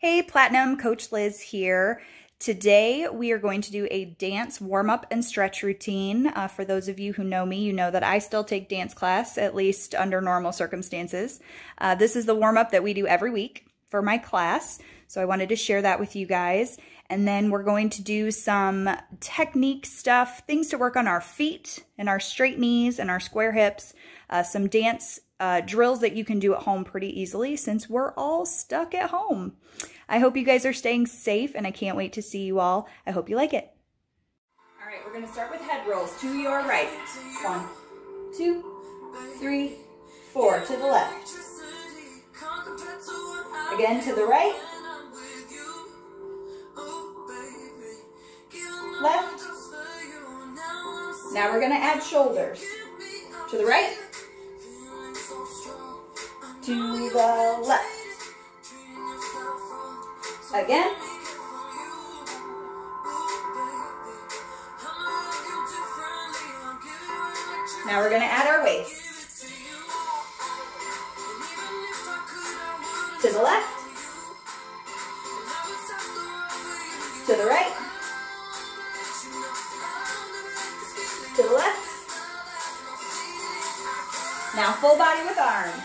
Hey Platinum, Coach Liz here. Today we are going to do a dance warm-up and stretch routine. For those of you who know me, you know that I still take dance class, at least under normal circumstances. This is the warm-up that we do every week for my class, so I wanted to share that with you guys. And then we're going to do some technique stuff, things to work on our feet and our straight knees and our square hips, some dance drills that you can do at home pretty easily since we're all stuck at home. I hope you guys are staying safe and I can't wait to see you all. I hope you like it. All right, we're gonna start with head rolls to your right. 1, 2, 3, 4, to the left. Again to the right. Left. Now we're gonna add shoulders. To the right. To the left. Again. Now we're going to add our waist. To the left. To the right. To the left. Now full body with arms.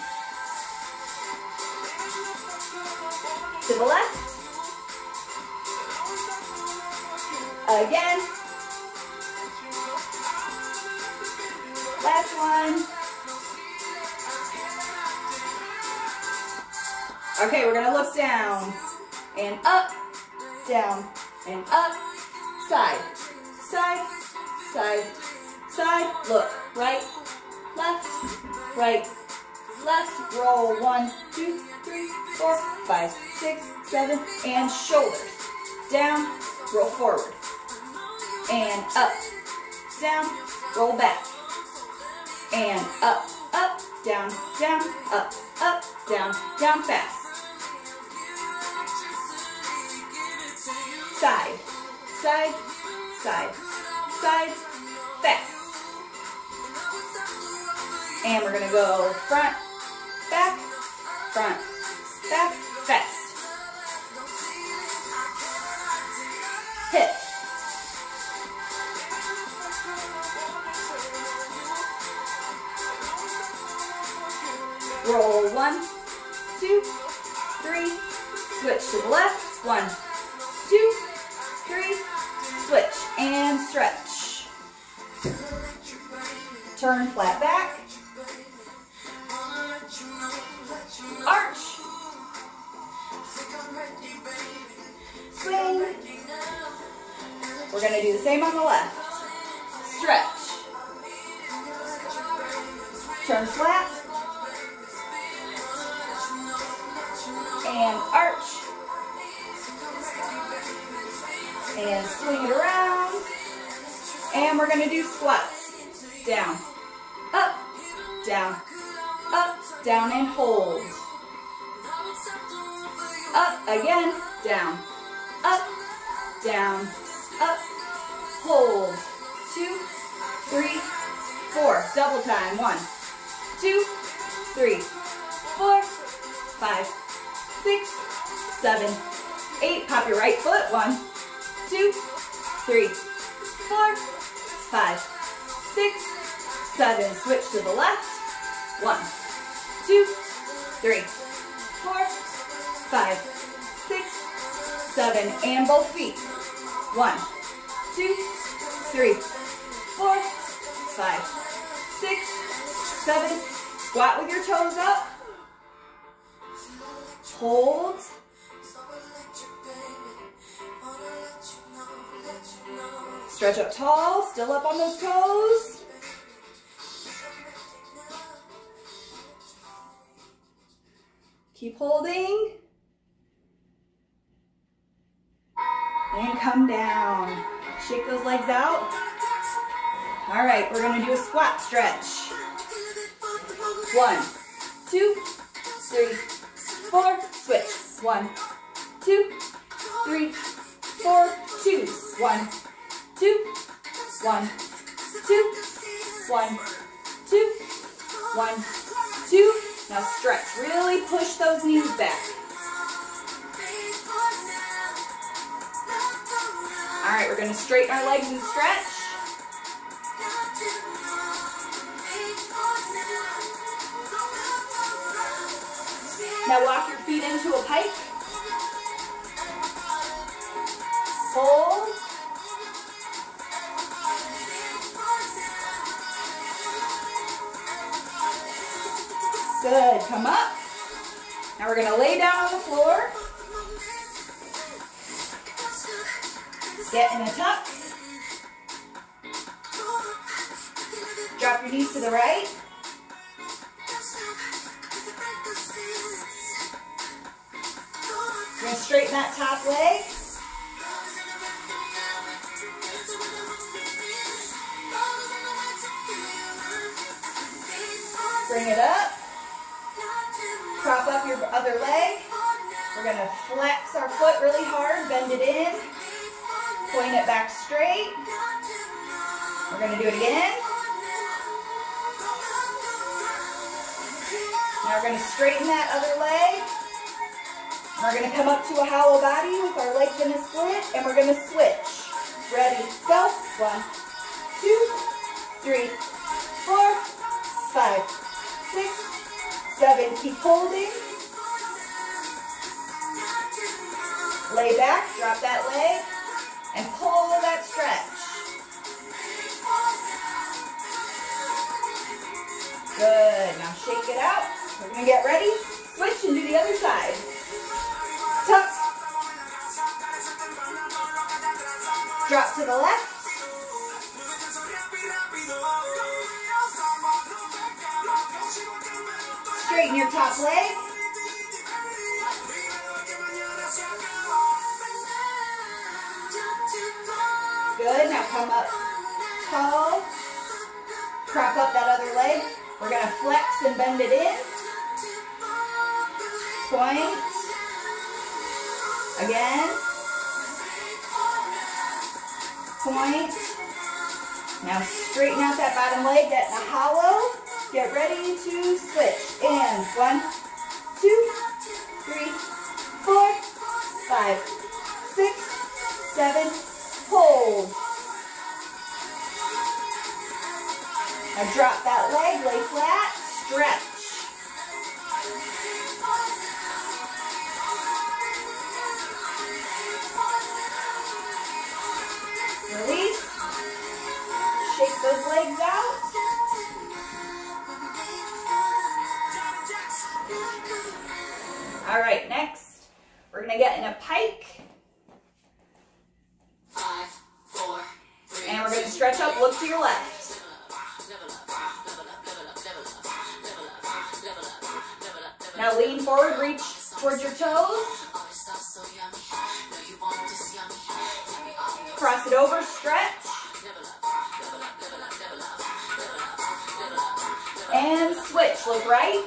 To the left. Again. Last one. Okay, we're going to look down and up, down and up, side, side, side, side. Look, right, left, roll 1, 2, 3, 4, 5, 6, 7, and shoulders. Down, roll forward. And up, down, roll back. And up, up, down, down, up, down, down, fast. Side, side, side, side, fast. And we're gonna go front, back, fast. Hips. Roll 1, 2, 3, switch to the left. 1, 2, 3, switch and stretch. Turn flat back. Arch. Swing. We're going to do the same on the left. Stretch. Turn flat. And arch. And swing it around. And we're going to do squats. Down, up, down, and hold. Up again, down, up, hold. 2, 3, 4. Double time. 1, 2, 3, 4, 5, 6, 7, 8. Pop your right foot. 1, 2, 3, 4, 5, 6, 7. Switch to the left. 1, 2, 3, 4, 5, 6, 7. And both feet. 1, 2, 3, 4, 5, 6, 7. Squat with your toes up. Hold. Stretch up tall, still up on those toes. Keep holding. And come down. Shake those legs out. All right, we're gonna do a squat stretch. 1, 2, 3, 4, switch. 1, 2, 3, 4, 2. 1, 2, 1, 2, 1, 2, 1, 2. Now stretch. Really push those knees back. All right, we're gonna straighten our legs and stretch. Now walk your feet into a pike. Hold. Good, come up. Now we're gonna lay down on the floor. Get in a tuck. Drop your knees to the right. You're gonna straighten that top leg. Bring it up. Prop up your other leg. We're gonna flex our foot really hard, bend it in, point it back straight. We're gonna do it again. Now we're gonna straighten that other leg. We're gonna come up to a hollow body with our legs in a split, and we're gonna switch. Ready, go. 1, 2, 3, 4, 5, 6, 7. Keep holding. Lay back, drop that leg, and pull that stretch. Good, now shake it out. We're gonna get ready, switch and do the other side. Tuck. Drop to the left. Straighten your top leg. Good, now come up tall. Prop up that other leg. We're gonna flex and bend it in. Point. Again. Point. Now straighten out that bottom leg, get in a hollow. Get ready to switch. And 1, 2, 3, 4, 5, 6, 7, hold. Now drop that leg, lay flat, stretch. Release. Shake those legs out. All right, next, we're gonna get in a pike. 5, 4, 3, and we're gonna stretch up, look to your left. Now lean forward, reach towards your toes. Cross it over, stretch. And switch, look right.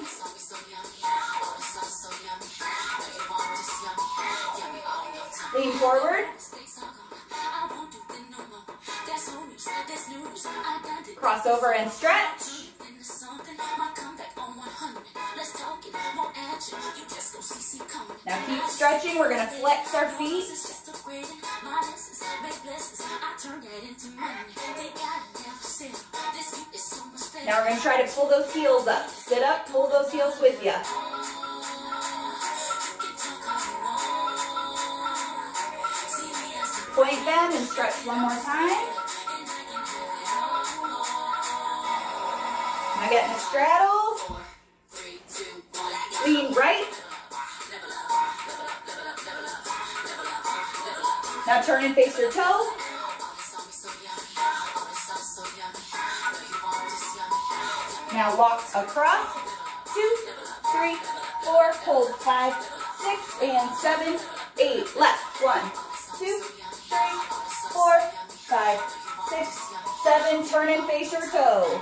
Lean forward. Cross over and stretch. Now keep stretching. We're going to flex our feet. Now we're going to try to pull those heels up. Sit up, pull those heels with you. Point them and stretch one more time. Now get in a straddle. Lean right. Now turn and face your toe. Now walk across. 2, 3, 4, hold 5, 6, and 7, 8. Left. 1, 2, 3, 4, 5, 6, 7. Turn and face your toe.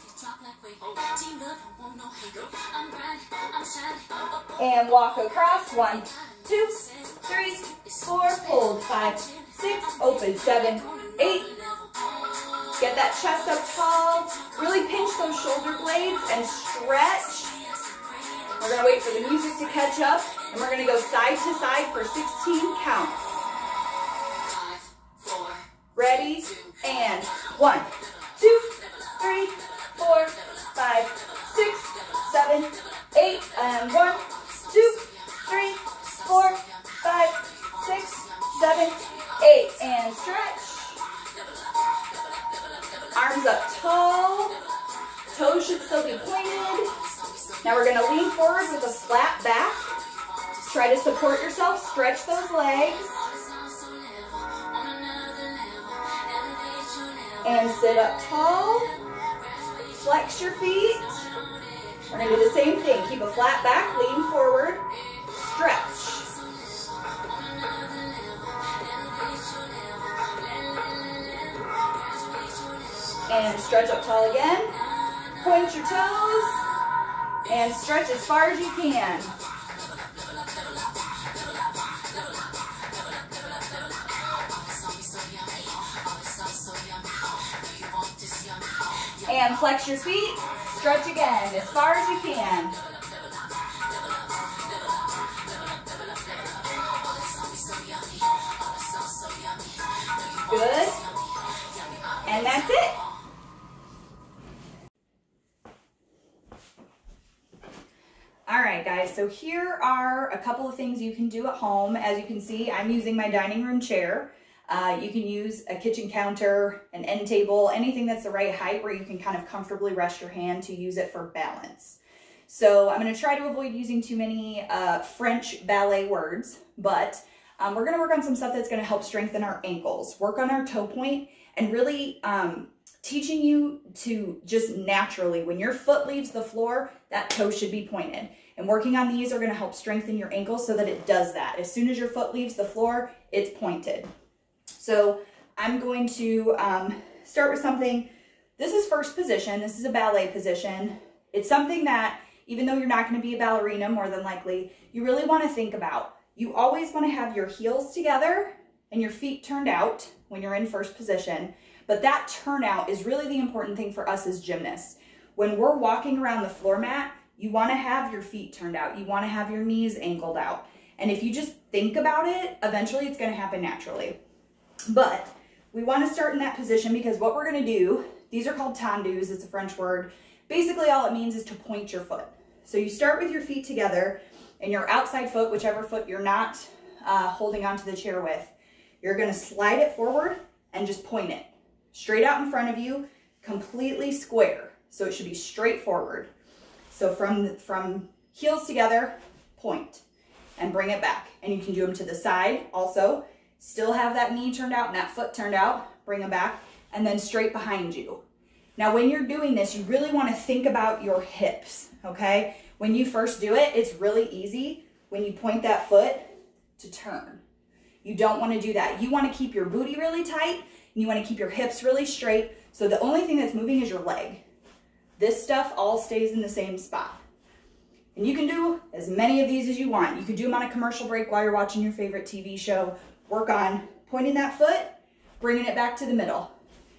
And walk across. 1, 2, 3, 4, hold 5, 6, open 7, 8. Get that chest up tall. Really pinch those shoulder blades and stretch. We're going to wait for the music to catch up, and we're going to go side to side for 16 counts. 5, 4, Ready? And 1, 2, 3, 4, 5, 6, 7, 8. And 1, 2, 3, 4, 5, 6, 7, 8. And stretch. Arms up tall. Toes should still be pointed. Now we're going to lean forward with a flat back. Try to support yourself. Stretch those legs. And sit up tall. Flex your feet. We're going to do the same thing. Keep a flat back. Lean forward. Stretch. And stretch up tall again. Point your toes. And stretch as far as you can. And flex your feet. Stretch again as far as you can. Good. And that's it. All right, guys, so here are a couple of things you can do at home. As you can see, I'm using my dining room chair. You can use a kitchen counter, an end table, anything that's the right height where you can kind of comfortably rest your hand to use it for balance. So I'm going to try to avoid using too many French ballet words, but we're going to work on some stuff that's going to help strengthen our ankles, work on our toe point, and really teaching you to just naturally, when your foot leaves the floor, that toe should be pointed. And working on these are going to help strengthen your ankles so that it does that. As soon as your foot leaves the floor, it's pointed. So I'm going to start with something. This is first position. This is a ballet position. It's something that, even though you're not going to be a ballerina, more than likely, you really want to think about. You always want to have your heels together and your feet turned out when you're in first position. But that turnout is really the important thing for us as gymnasts. When we're walking around the floor mat, you want to have your feet turned out. You want to have your knees angled out. And if you just think about it, eventually it's going to happen naturally. But we want to start in that position because what we're going to do, these are called tendus, it's a French word. Basically all it means is to point your foot. So you start with your feet together and your outside foot, whichever foot you're not holding onto the chair with, you're going to slide it forward and just point it straight out in front of you, completely square. So it should be straight forward. So from heels together, point and bring it back. And you can do them to the side also. Still have that knee turned out and that foot turned out, bring them back, and then straight behind you. Now, when you're doing this, you really want to think about your hips, okay? When you first do it, it's really easy when you point that foot to turn. You don't want to do that. You want to keep your booty really tight, and you want to keep your hips really straight, so the only thing that's moving is your leg. This stuff all stays in the same spot. And you can do as many of these as you want. You can do them on a commercial break while you're watching your favorite TV show. Work on pointing that foot, bringing it back to the middle.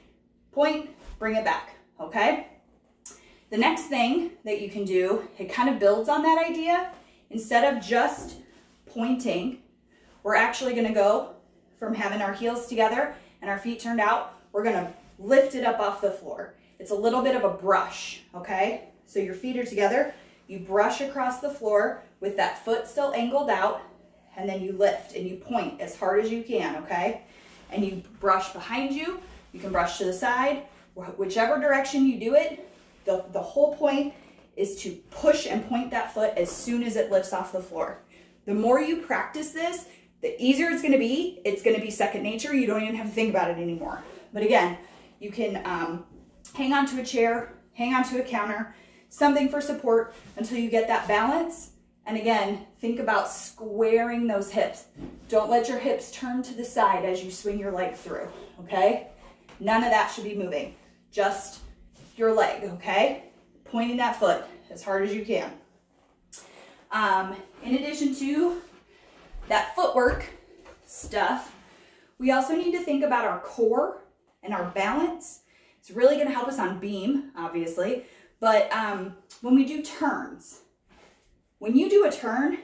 Point, bring it back, okay? The next thing that you can do, it kind of builds on that idea. Instead of just pointing, we're actually gonna go from having our heels together and our feet turned out, we're gonna lift it up off the floor. It's a little bit of a brush, okay? So your feet are together, you brush across the floor with that foot still angled out, and then you lift and you point as hard as you can, okay? And you brush behind you, you can brush to the side, whichever direction you do it, the whole point is to push and point that foot as soon as it lifts off the floor. The more you practice this, the easier it's gonna be. It's gonna be second nature. You don't even have to think about it anymore. But again, you can hang onto a chair, hang onto a counter, something for support until you get that balance. And again, think about squaring those hips. Don't let your hips turn to the side as you swing your leg through, okay? None of that should be moving, just your leg, okay? Pointing that foot as hard as you can. In addition to that footwork stuff, we also need to think about our core and our balance. It's really gonna help us on beam, obviously, but when we do turns, when you do a turn,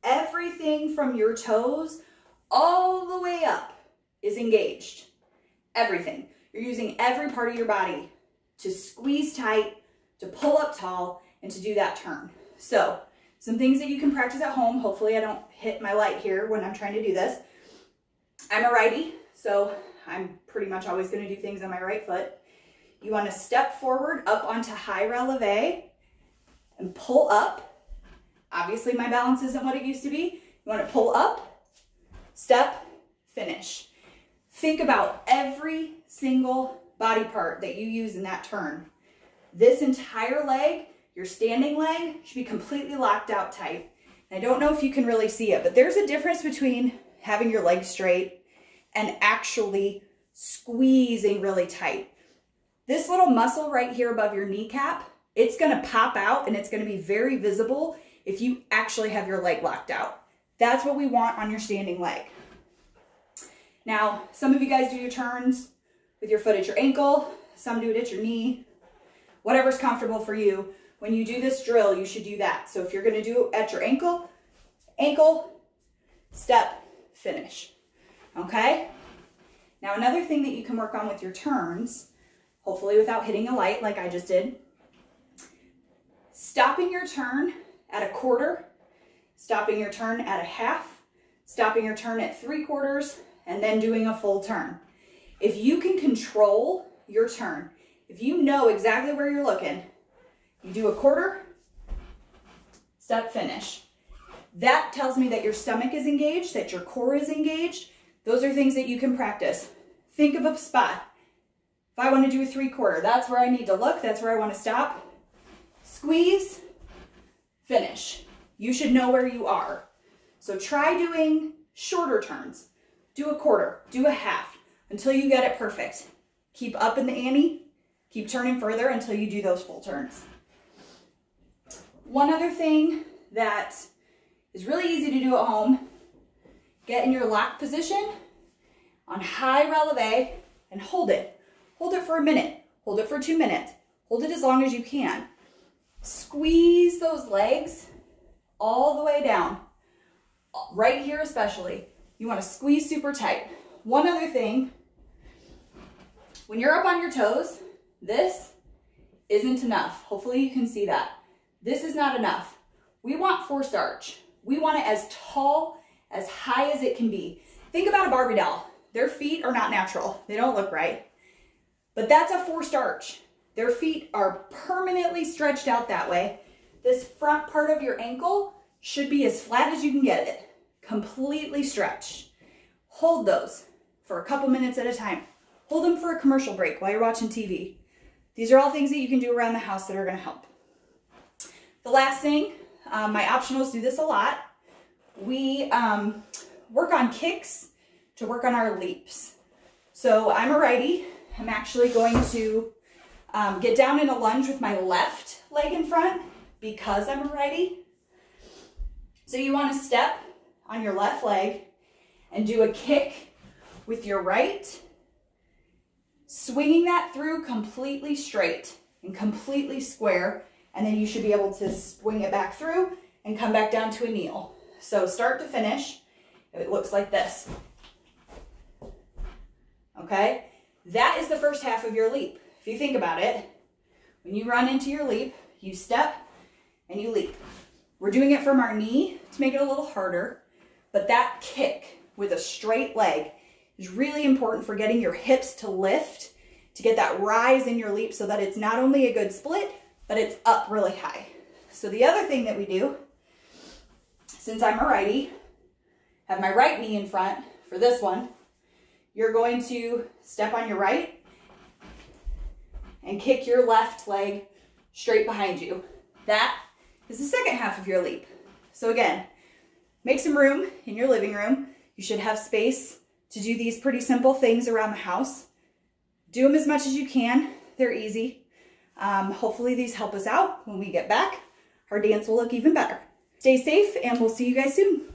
everything from your toes all the way up is engaged. everything. You're using every part of your body to squeeze tight, to pull up tall, and to do that turn. So some things that you can practice at home. Hopefully I don't hit my light here when I'm trying to do this. I'm a righty, so I'm pretty much always going to do things on my right foot. You want to step forward up onto high releve and pull up. Obviously my balance isn't what it used to be. You want to pull up, step, finish. Think about every single body part that you use in that turn. This entire leg, your standing leg, should be completely locked out tight. And I don't know if you can really see it, but there's a difference between having your leg straight and actually squeezing really tight. This little muscle right here above your kneecap, it's gonna pop out and it's gonna be very visible if you actually have your leg locked out. That's what we want on your standing leg. Now, some of you guys do your turns with your foot at your ankle, some do it at your knee, whatever's comfortable for you. When you do this drill, you should do that. So if you're gonna do it at your ankle, step, finish, okay? Now another thing that you can work on with your turns, hopefully without hitting a light like I just did, stopping your turn at a quarter, stopping your turn at a half, stopping your turn at 3/4, and then doing a full turn. If you can control your turn, if you know exactly where you're looking, you do a quarter, step, finish. That tells me that your stomach is engaged, that your core is engaged. Those are things that you can practice. Think of a spot. If I want to do a 3/4, that's where I need to look. That's where I want to stop. Squeeze, finish. You should know where you are. So try doing shorter turns. Do a quarter, do a half, until you get it perfect. Keep up in the ante, keep turning further until you do those full turns. One other thing that is really easy to do at home, get in your lock position on high releve and hold it. Hold it for a minute, hold it for 2 minutes, hold it as long as you can. Squeeze those legs all the way down, right here especially. You want to squeeze super tight. One other thing, when you're up on your toes, this isn't enough. Hopefully you can see that. This is not enough. We want forced arch. We want it as tall, as high as it can be. Think about a Barbie doll. Their feet are not natural. They don't look right. But that's a forced arch. Their feet are permanently stretched out that way. This front part of your ankle should be as flat as you can get it. Completely stretched. Hold those for a couple minutes at a time. Hold them for a commercial break while you're watching TV. These are all things that you can do around the house that are going to help. The last thing, my optionals do this a lot. We work on kicks to work on our leaps. So I'm a righty. I'm actually going to get down in a lunge with my left leg in front because I'm a righty. So you want to step on your left leg and do a kick with your right, swinging that through completely straight and completely square, and then you should be able to swing it back through and come back down to a kneel. So start to finish, it looks like this. Okay, that is the first half of your leap. If you think about it, when you run into your leap, you step and you leap. We're doing it from our knee to make it a little harder, but that kick with a straight leg is really important for getting your hips to lift, to get that rise in your leap so that it's not only a good split, but it's up really high. So the other thing that we do, since I'm a righty, have my right knee in front for this one, you're going to step on your right and kick your left leg straight behind you. That is the second half of your leap. So again, make some room in your living room. You should have space to do these pretty simple things around the house. Do them as much as you can. They're easy. Hopefully these help us out. When we get back, our dance will look even better. Stay safe and we'll see you guys soon.